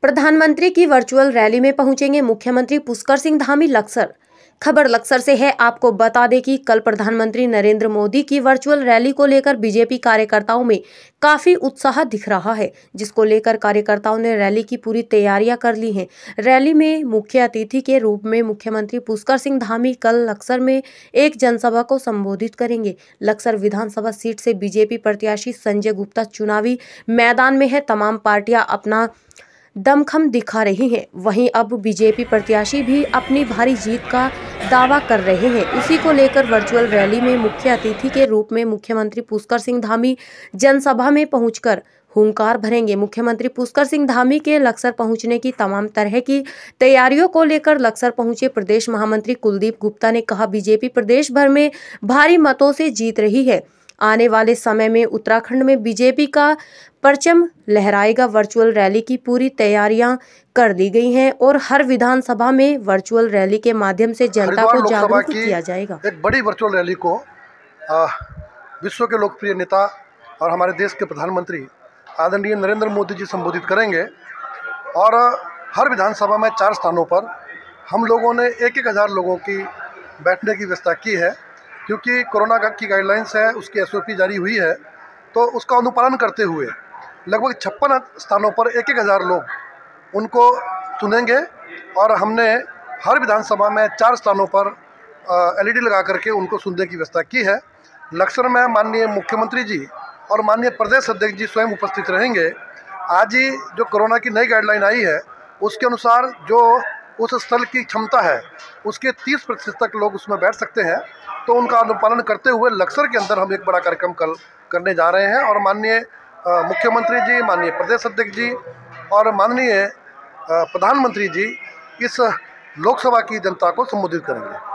प्रधानमंत्री की virtual rally में पहुंचेंगे मुख्यमंत्री पुष्कर सिंह धामी लक्सर। खबर लक्सर से है। आपको बता दें कि कल प्रधानमंत्री नरेंद्र मोदी की वर्चुअल रैली को लेकर बीजेपी कार्यकर्ताओं में काफी उत्साह दिख रहा है, जिसको लेकर कार्यकर्ताओं ने रैली की पूरी तैयारियां कर ली हैं। रैली में मुख्य अतिथि के रूप में मुख्यमंत्री पुष्कर सिंह धामी कल लक्सर में एक जनसभा को संबोधित करेंगे। लक्सर विधानसभा सीट से बीजेपी प्रत्याशी संजय गुप्ता चुनावी मैदान में है। तमाम पार्टियां अपना दमखम दिखा रही हैं। वहीं अब बीजेपी प्रत्याशी भी अपनी भारी जीत का दावा कर रहे हैं। इसी को लेकर वर्चुअल रैली में मुख्य अतिथि के रूप में मुख्यमंत्री पुष्कर सिंह धामी जनसभा में पहुंचकर हुंकार भरेंगे। मुख्यमंत्री पुष्कर सिंह धामी के लक्सर पहुंचने की तमाम तरह की तैयारियों को लेकर लक्सर पहुंचे प्रदेश महामंत्री कुलदीप गुप्ता ने कहा, बीजेपी प्रदेश भर में भारी मतों से जीत रही है। आने वाले समय में उत्तराखंड में बीजेपी का परचम लहराएगा। वर्चुअल रैली की पूरी तैयारियां कर दी गई हैं और हर विधानसभा में वर्चुअल रैली के माध्यम से जनता को जागरूक किया जाएगा। एक बड़ी वर्चुअल रैली को विश्व के लोकप्रिय नेता और हमारे देश के प्रधानमंत्री आदरणीय नरेंद्र मोदी जी संबोधित करेंगे और हर विधानसभा में 4 स्थानों पर हम लोगों ने 1,000 लोगों की बैठने की व्यवस्था की है, क्योंकि कोरोना की गाइडलाइंस है, उसकी SOP जारी हुई है, तो उसका अनुपालन करते हुए लगभग 56 स्थानों पर 1,000 लोग उनको सुनेंगे और हमने हर विधानसभा में 4 स्थानों पर LED लगा करके उनको सुनने की व्यवस्था की है। लक्सर में माननीय मुख्यमंत्री जी और माननीय प्रदेश अध्यक्ष जी स्वयं उपस्थित रहेंगे। आज ही जो कोरोना की नई गाइडलाइन आई है, उसके अनुसार जो उस स्थल की क्षमता है उसके 30% तक लोग उसमें बैठ सकते हैं, तो उनका अनुपालन करते हुए लक्सर के अंदर हम एक बड़ा कार्यक्रम कल करने जा रहे हैं और माननीय मुख्यमंत्री जी, माननीय प्रदेश अध्यक्ष जी और माननीय प्रधानमंत्री जी इस लोकसभा की जनता को संबोधित करेंगे।